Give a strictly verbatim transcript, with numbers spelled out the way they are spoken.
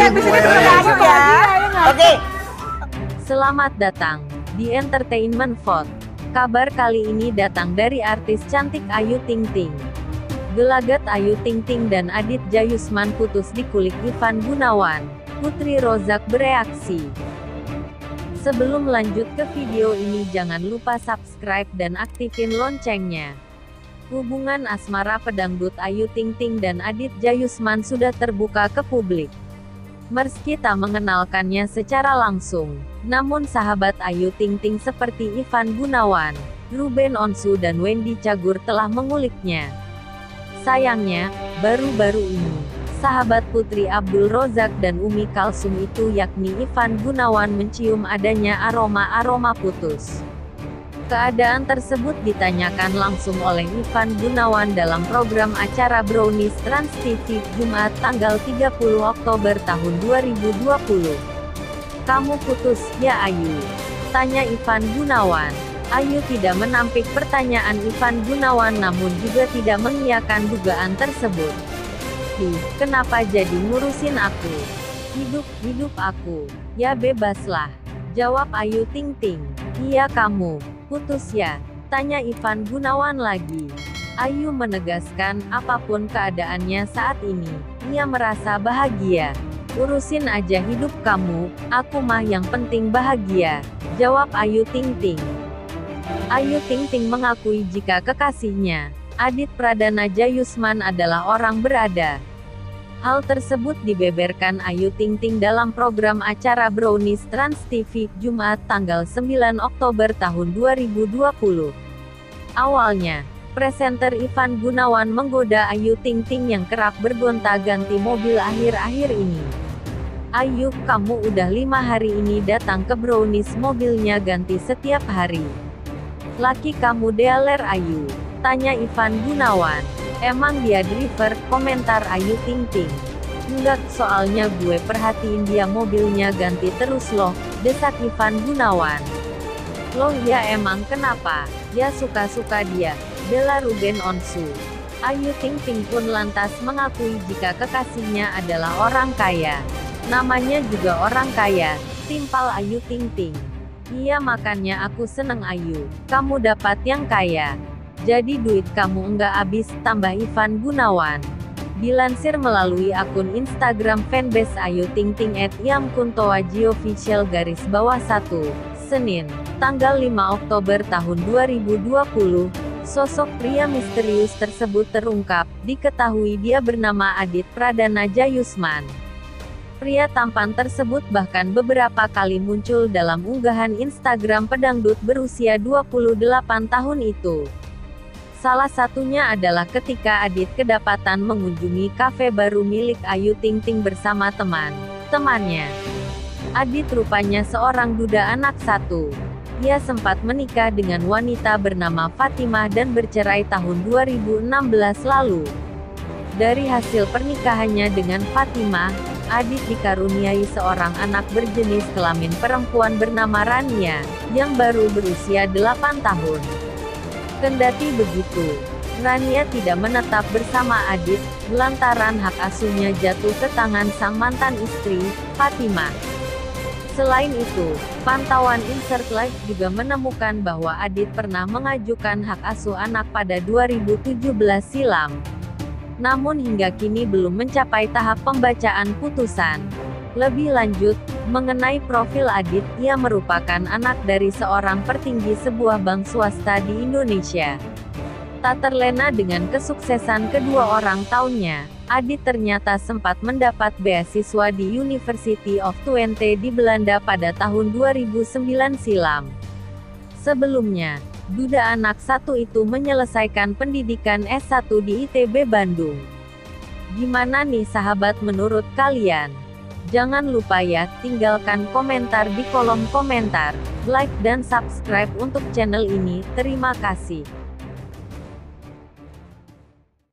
bisa dikasih ya. Oke. Selamat datang di Entertainment Vote. Kabar kali ini datang dari artis cantik Ayu Ting Ting. Gelagat Ayu Ting Ting dan Adit Jayusman putus dikulik Ivan Gunawan. Putri Rozak bereaksi. Sebelum lanjut ke video ini, jangan lupa subscribe dan aktifin loncengnya. Hubungan asmara pedangdut Ayu Ting Ting dan Adit Jayusman sudah terbuka ke publik. Meski tak mengenalkannya secara langsung, namun sahabat Ayu Ting Ting seperti Ivan Gunawan, Ruben Onsu dan Wendy Cagur telah menguliknya. Sayangnya, baru-baru ini, sahabat Putri Abdul Rozak dan Umi Kalsum itu yakni Ivan Gunawan mencium adanya aroma-aroma putus. Keadaan tersebut ditanyakan langsung oleh Ivan Gunawan dalam program acara Brownies Trans T V, Jumat tanggal tiga puluh Oktober tahun dua ribu dua puluh. "Kamu putus, ya Ayu?" tanya Ivan Gunawan. Ayu tidak menampik pertanyaan Ivan Gunawan namun juga tidak mengiyakan dugaan tersebut. "Ih, kenapa jadi ngurusin aku? Hidup-hidup aku. Ya bebaslah," jawab Ayu Ting Ting. "Iya kamu putus ya?" tanya Ivan Gunawan lagi. Ayu menegaskan, apapun keadaannya saat ini, ia merasa bahagia. "Urusin aja hidup kamu, aku mah yang penting bahagia," jawab Ayu Ting Ting. Ayu Ting Ting mengakui jika kekasihnya, Adit Pradana Jayusman adalah orang berada. Hal tersebut dibeberkan Ayu Ting Ting dalam program acara Brownies Trans T V, Jumat tanggal sembilan Oktober tahun dua ribu dua puluh. Awalnya, presenter Ivan Gunawan menggoda Ayu Ting Ting yang kerap bergonta-ganti mobil akhir-akhir ini. "Ayu, kamu udah lima hari ini datang ke Brownies mobilnya ganti setiap hari. Laki kamu dealer Ayu?" tanya Ivan Gunawan. "Emang dia driver?" komentar Ayu Ting Ting. "Enggak, soalnya gue perhatiin dia mobilnya ganti terus loh," desak Ivan Gunawan. "Loh ya emang kenapa? Ya suka-suka dia," bela Ruben Onsu. Ayu Ting Ting pun lantas mengakui jika kekasihnya adalah orang kaya. "Namanya juga orang kaya," timpal Ayu Ting Ting. "Iya makanya aku seneng Ayu, kamu dapat yang kaya. Jadi duit kamu enggak habis," tambah Ivan Gunawan. Dilansir melalui akun Instagram fanbase Ayu Ting Ting et yamkuntoajiofficial garis bawah satu, Senin, tanggal lima Oktober tahun dua ribu dua puluh, sosok pria misterius tersebut terungkap, diketahui dia bernama Adit Pradana Jayusman. Pria tampan tersebut bahkan beberapa kali muncul dalam unggahan Instagram pedangdut berusia dua puluh delapan tahun itu. Salah satunya adalah ketika Adit kedapatan mengunjungi kafe baru milik Ayu Ting Ting bersama teman-temannya. Adit rupanya seorang duda anak satu. Ia sempat menikah dengan wanita bernama Fatimah dan bercerai tahun dua ribu enam belas lalu. Dari hasil pernikahannya dengan Fatimah, Adit dikaruniai seorang anak berjenis kelamin perempuan bernama Rania, yang baru berusia delapan tahun. Kendati begitu, Rania tidak menetap bersama Adit, lantaran hak asuhnya jatuh ke tangan sang mantan istri, Fatimah. Selain itu, pantauan Insert Live juga menemukan bahwa Adit pernah mengajukan hak asuh anak pada dua ribu tujuh belas silam. Namun hingga kini belum mencapai tahap pembacaan putusan. Lebih lanjut, mengenai profil Adit, ia merupakan anak dari seorang petinggi sebuah bank swasta di Indonesia. Tak terlena dengan kesuksesan kedua orang tahunya, Adit ternyata sempat mendapat beasiswa di University of Twente di Belanda pada tahun dua ribu sembilan silam. Sebelumnya, duda anak satu itu menyelesaikan pendidikan S satu di I T B Bandung. Gimana nih sahabat menurut kalian? Jangan lupa ya, tinggalkan komentar di kolom komentar, like dan subscribe untuk channel ini. Terima kasih.